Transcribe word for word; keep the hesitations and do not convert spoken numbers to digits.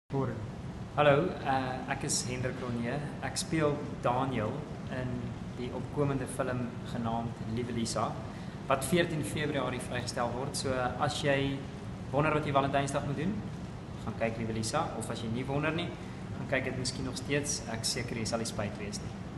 Hoor. Hallo, uh, ek is Hendrik Cronje. Ek speel Daniel in die opkomende film genaamd Liewe, wat veertien Februarie vrygestel word. So as jy wonder wat jy Valentynsdag moet doen, gaan kyk Liewe, of as jy nie wonder nie, gaan kyk dit miskien nog steeds. Ek seker jy sal nie spyt wees nie.